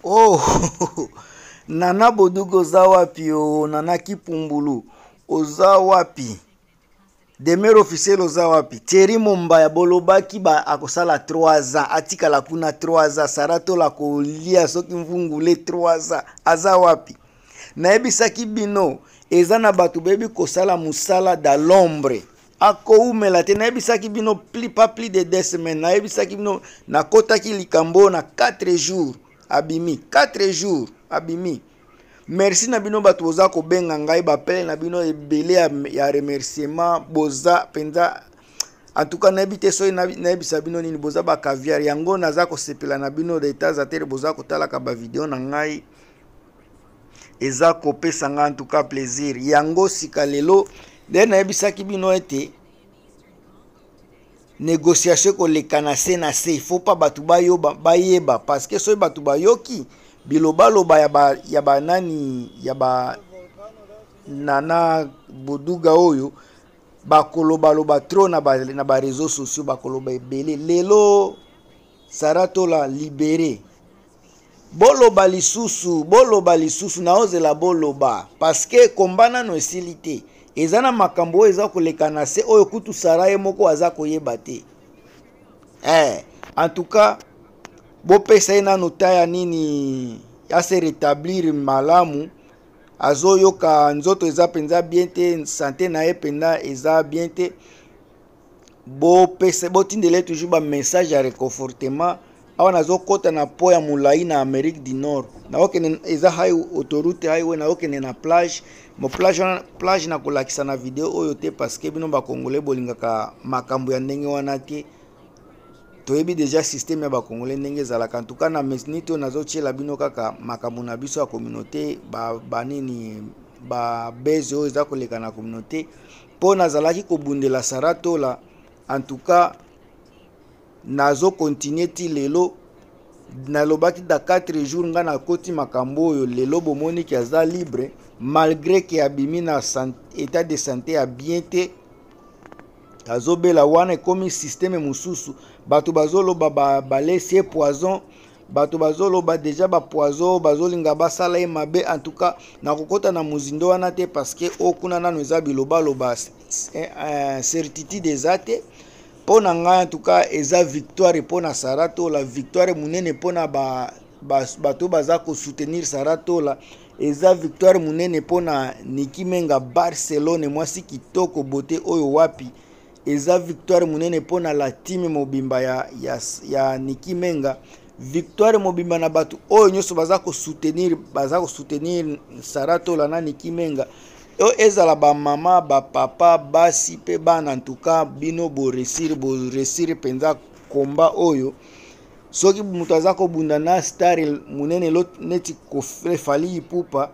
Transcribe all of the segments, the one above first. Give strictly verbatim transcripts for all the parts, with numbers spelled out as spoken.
Oh, Nana Bodugo oza wapi o, Nana Kipumbulu oza wapi, Demer officiel oza wapi, Thierry Mombaya bolobaki ba akosala trois ans, atikala kuna trois ans, Sarato la kolia soki mvungule trois ans, aza wapi. Nayebisaki bino eza na batu bebi kosala musala da l'ombre, akoumela te. Nayebisaki bino pli pas plus de deux semaines, nayebisaki bino nakotaki likambo na quatre jours abimi, quatre jours abimi. Merci na bino batu boza ko benga ngai bapele na bino ebele ya, ya remerciement boza penza. En tout cas nayebite soyi nayebisa bino nini boza ba caviar yango naza ko sepela na bino de temps à terre boza ko talaka ba video na ngai eza ko pesa nga en tout cas plaisir yango sika lelo de nayebisaki bino ete négociation ko lekana se na se, il faut pas batu bayo bayeba parce que soyi batu bayoki biloba loba ya ba ya ba nani ya ba Nana Boduga oyo bakoloba loba trop na ba na ba réseaux sociaux, bakoloba ebele lelo Sarato la libéré boloba lisusu boloba lisusu na ozela boloba parce que kombana no esilité ezana makambo eza kolekana se oyo kutu Saraye moko aza koyeba te. Eh, en tout cas bopesa ye nano taya nini ya se rétablir malamu, azo yoka nzoto eza penza bien te, santé na ye penda eza bien te. Bopesa botindele toujours ba message ya réconfortement awa nazo kota na po ya mulai na Amérique du Nord, na okene eza high autoroute highway, na okene na plage mo plage plage na kolakisa na video oyo te parce que bino ba congolais bolingaka makambo ya ndenge wana te. Toyebi déjà système ya ba congolais ndenge ezalaka. En tout cas na mesnito nazo tiela bino kaka makambo na biso ya communauté ba banini ba bezo eza koleka na communauté po nazalaki kobundela Sarato la. En tout cas nazo continuer ti lelo nalobaki da quatre jours nga na koti makambo oyo lelo bomoni ki aza libre malgré que abimi na état de santé a bien te. Azobela wana ekomi système mususu, bato bazoloba ba balesi poison, bato bazoloba déjà ba poison bazolinga basala ye mabe. En tout cas nakokota na muzindo wana te parce que okuna nano eza biloba loba eh, certitude eza te pona nga. En tout cas eza victoire pona Sarato la, victoire munene pona ba, ba bato baza ko soutenir Sarato la, eza victoire munene pona Niki Menga Barcelone mwasi kitoko bote oyo wapi, eza victoire munene pona la team mobimba ya, ya, ya Niki Menga, victoire mobimba na batu oyo nyoso baza ko soutenir baza ko soutenir Sarato la na Niki Menga. Yo ezala ba mama ba papa basi pe bana. En tout cas bino bo resir bo resir penza komba oyo soki mutu aza kobunda na star munene lot neti kofali pupa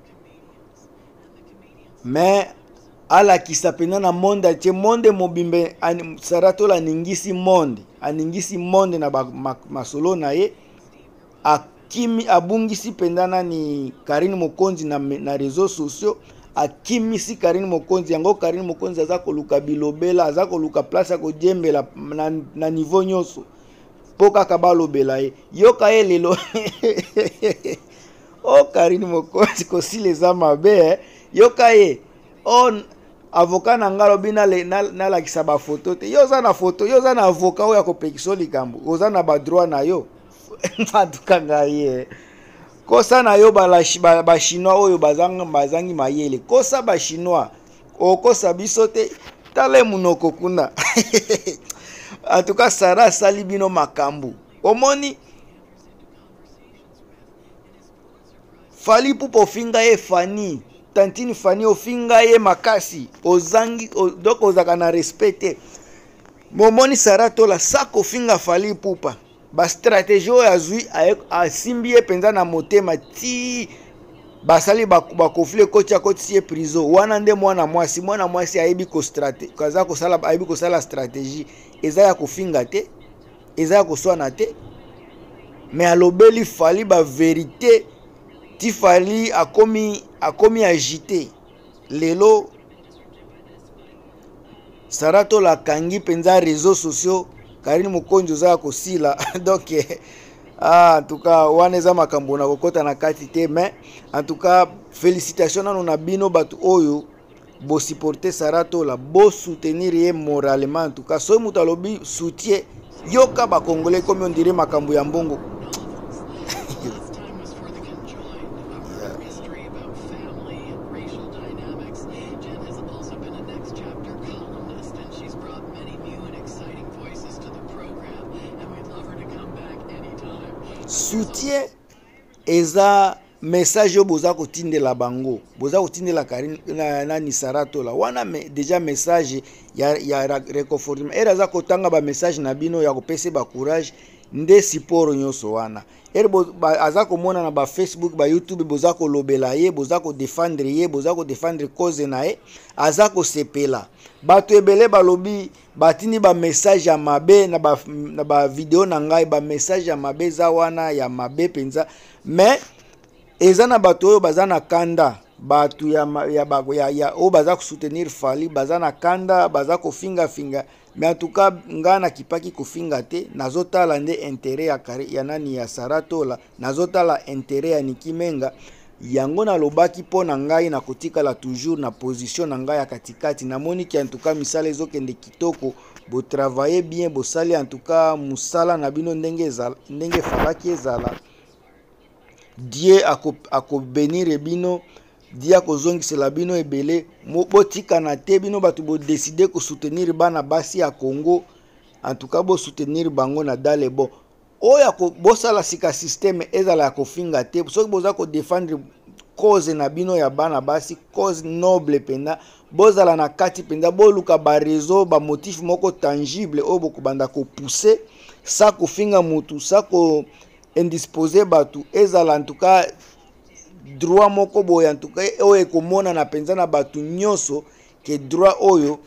mais alakisa pena na monde atie monde mobimbe. Sarato la ningisi monde aningisi monde na ba masolo na ye akimi abungisi penda nani Karine Mokonzi na, na réseaux sociaux akimisi Karine Mokonzi yango. Karine Mokonzi aza koluka bilobela aza koluka place ko jembela na, na niveau nyoso po kaka balobela ye yoka ye lelo o Karine Mokonzi kosile eza mabe eh. Yoka ye on avocat na ngalo bina le na la kisa ba photo te yo za na photo yo za na avocat oya ko pekiso likambo oza na ba droit na yo mfaduka ngaye kosa na yo ba ba, ba chinois oyo bazanga bazangi mayele kosa ba chinois o kosa biso te tale munoko kuna. En tout cas Sara sali bino makambu omoni fali pupo finga ye fani tantini fani ofinga ye makasi ozangi o, donc ozaka na respecte momoni Sarato la sako finga fali pupa ba stratégie oyo azwi asimbi ye penza na motema ti basali bakofle koti ya koti ye prison wana nde mwana mwasi mwana mwasi ayebi ko stratégie kaza kosala ayebi kosala stratégie eza ya kofinga te eza ya koswana te mais alobeli fali ba vérité ti fali akomi akomi agité lelo Sarato la kangi penza réseaux sociaux Karine Mokonzi oza kosila donc Ah, en tout cas, wana eza makambo na kokota na kati te, mais en tout cas, félicitations nano na bino batu oyo bo supporter Saratola, bo soutenir ye moralement. En tout cas, so mutu alobi soutien yoka ba congolais comme on dirait makambo ya mbongo. Soutien eza message yo boza kotindela bango, boza kotindela Karine na nani Saratola wana me, déjà message ya ya réconfortement era za kotanga ba message na bino ya kopesa ba courage nde siporo nyoso wana ere bo aza komona na ba Facebook ba YouTube boza kolobela ye, boza ko défendre ye, boza ko défendre cause na ye, aza ko sepela bato ebele balobi batini ba message ya mabe na ba na ba video na ngai ba message ya mabe za wana ya mabe penza, mais eza na bato oyo baza na kanda bato ya ya bago ya, ya o baza ko soutenir Fally baza na kanda baza ko finga finga, mais en tout cas ngana kipaki ko finga te nazotala nde intérêt ya kari ya nani ya Saratola, nazotala intérêt ya Nikimenga yango na lobaki po na ngai na kotikala toujours na position na ngai ya katikati na moni ki en tout cas misala ezokende kitoko bo travailler bien bo sali en tout cas musala na bino ndenge ezala ndenge falaki ezala Dieu ako ako bénir bino, Dieu ako zongisela bino ebele mo botika na te bino batu bo décider ko soutenir bana basi ya Congo, en tout cas bo soutenir bango na dale bo oya ko bosala sika système ezala ya kofinga te soki boza ko défendre cause na bino ya bana basi, cause noble penda bozala na kati penda boluka ba réseau ba motif moko tangible oyo bokobanda ko pousser sa kofinga mutu sa ko indisposé batu ezala en tout cas droit moko boya en tout cas oyo ekomona na penza na batu nyonso ke droit oyo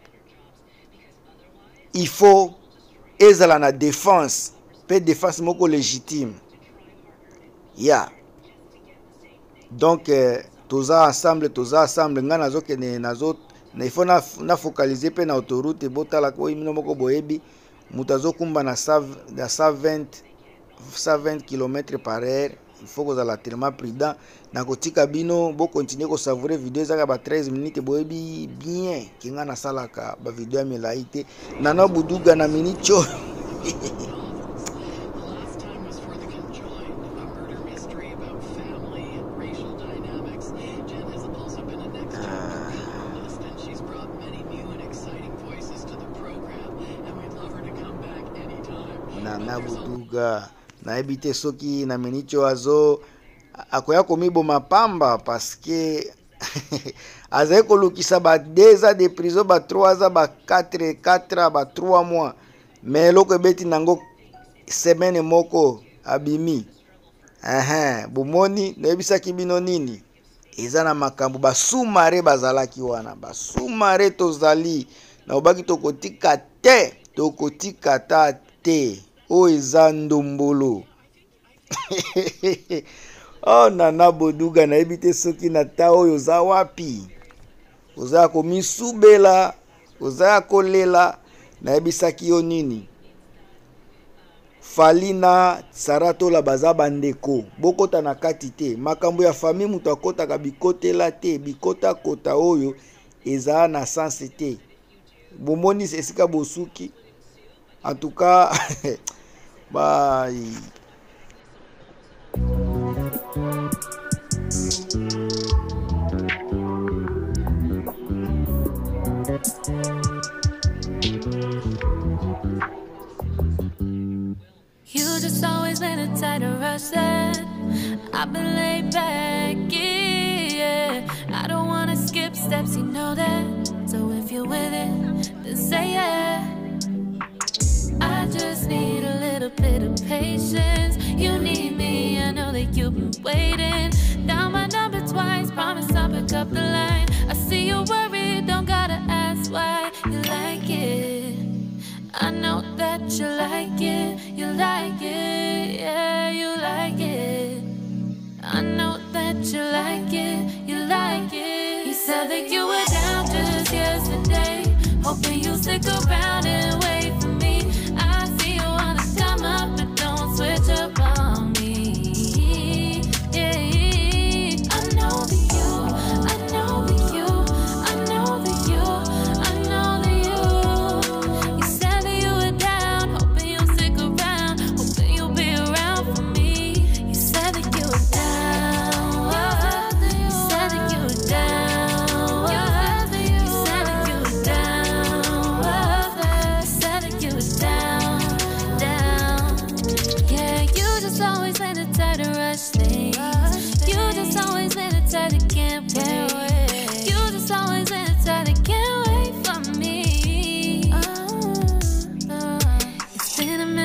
il faut ezala na défense pe défense moko légitime ya yeah. Donc euh, toza ensemble toza ensemble nga nazo kene nazo na ifo na, na focaliser pe na autoroute botala ko imino moko boyebi mutazo kumba na cent vingt kilomètres par heure, il faut que la tellement prudent na kotika bino bo continuer ko savourer vidéo za ba treize minutes boyebi bien kinga na salaka ba vidéo ya milaite nana buduga na minicho. Na buduga na ebite soki na menicho azo akoya komibo mapamba parce que azaye kolukisa ba deux ans de prison ba trois ans ba quatre quatre ba trois mois, mais loko beti nango semaine moko abimi eh bomoni na ebisa kibino nini eza na makambo ba sumare bazalaki wana ba sumare tozali na obaki tokotika te tokotika ta te o eza ndombolo. Oh nana boduga na ebite soki na ta oyo za wapi oza komisubela oza kolela na ebisaki yo nini Fally na Saratola baza bandeko bokota na kati te makambo ya famille mutu akotaka bikotela te bikota kota oyo eza na sens te bomoni esika bosuki en tout cas bye. You just always been a tighter rush that I've been laid back, yeah. I don't wanna skip steps, you know that. So if you're with it, then say yeah. I just need a little bit of patience. You need me, I know that you've been waiting. Down my number twice, promise I'll pick up the line. I see you worried, don't gotta ask why. You like it, I know that you like it. You like it, yeah, you like it. I know that you like it, you like it. You said that you were down just yesterday, hoping you'll stick around and wait for me. I see you wanna come up, but don't switch up.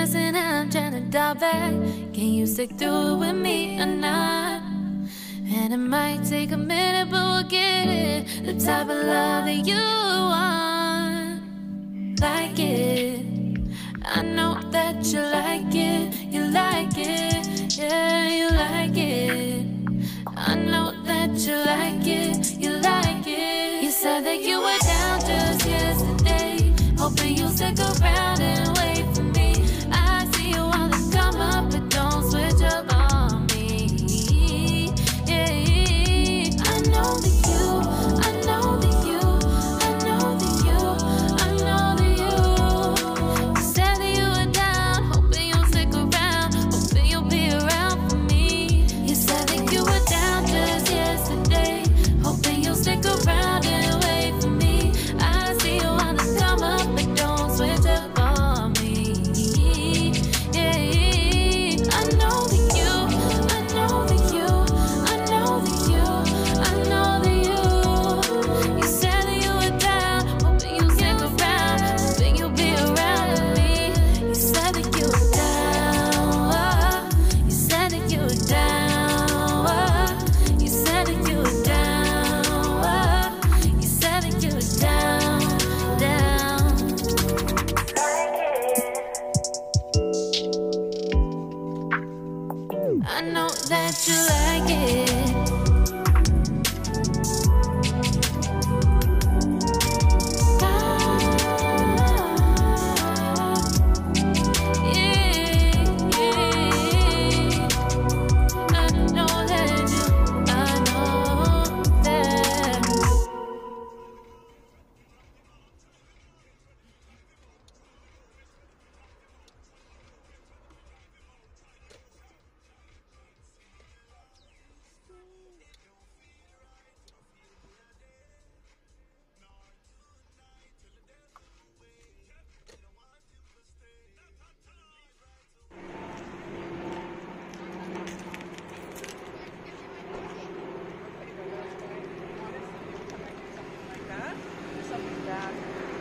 Listen, I'm trying to dial back. Can you stick through it with me or not? And it might take a minute, but we'll get it. The type of love that you want. Like it. I know that you like it. You like it. Yeah, you like it. I know that you like it. You like it. You said that you were down just yesterday, hoping you'll stick around and wait for me. I see you wanna come up, but don't switch up on me. Yeah, I know that you, I know that you, I know that you, I know that you. You said that you were down, hoping you'll stick around, hoping you'll be around for me. You said that you were down just yesterday, hoping you'll stick around and wait for me. I see you wanna come up, but don't switch up on me. Yeah, I know that you, I know that you, I know that you, I know that you. You said that you were down, hoping you'll stick around, hoping you'll be around with me. You said that you were down, you said that you were down, you said that you were down, you said that you were down, down. I know that you like it.